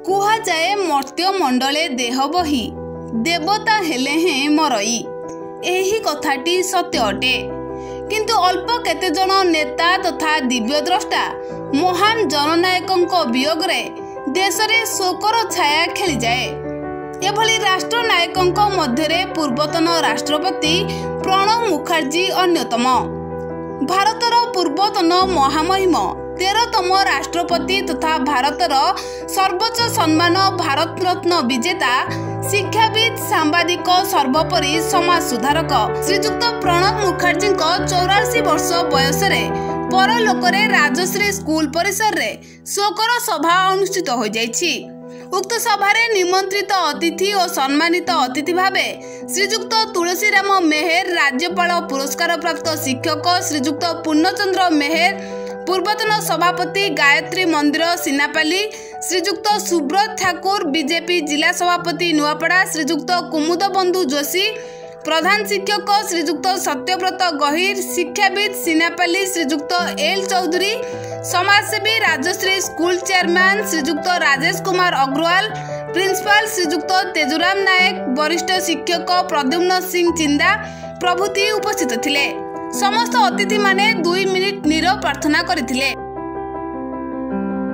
कुहा जाए मर्त्य मंडले देह बही देवता हेले हैं मरई। एही कथाटी सत्य अटे, किंतु अल्प केते जन नेता तथा दिव्य द्रष्टा महान जननायकों वियोग रे देश रे शोकर छाया खेली जाए। एभली राष्ट्र नायकों मध्य पूर्वतन राष्ट्रपति प्रणब मुखर्जी अन्यतम। भारतर पूर्वतन महामहिम 13तम राष्ट्रपति तथा भारतर सर्वोच्च सम्मान भारत रत्न विजेता शिक्षाविद सांबादिक सर्वोपरि समाज सुधारक श्रीजुक्त प्रणब मुखर्जी 84 वर्ष बयस परलोक राजश्री स्कूल परिसर रे शोकर सभा अनुष्ठित हो जाइछि। उक्त सभारे निमंत्रित अतिथि और सम्मानित अतिथि भावे श्रीजुक्त तुलसीराम मेहर, राज्यपाल पुरस्कार प्राप्त शिक्षक श्रीजुक्त पूर्णचंद्र मेहर, पूर्वतन सभापति गायत्री मंदिर सिनापाली श्रीजुक्त सुब्रत ठाकुर, बीजेपी जिला सभापति नुआपड़ा श्रीजुक्त कुमुद बंधु जोशी, प्रधान शिक्षक श्रीजुक्त सत्यव्रत गहिर, शिक्षाविद सिनापाली श्रीजुक्त एल चौधरी, समाजसेवी Rajashree school chairman Shrijukta Rajesh Kumar Agarwal, principal Shrijukta Tejuram Nayak, वरिष्ठ शिक्षक प्रद्युम्न सिंह चिंदा प्रभृति उपस्थित थिले। समस्त अतिथि माने 2 मिनिट नीरव प्रार्थना करथिले।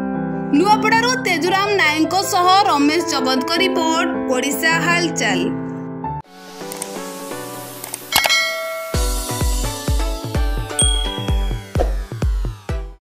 नुआपड़ारू तेजुराम नायक सह रमेश जगत रिपोर्ट, ओडिशा हालचाल।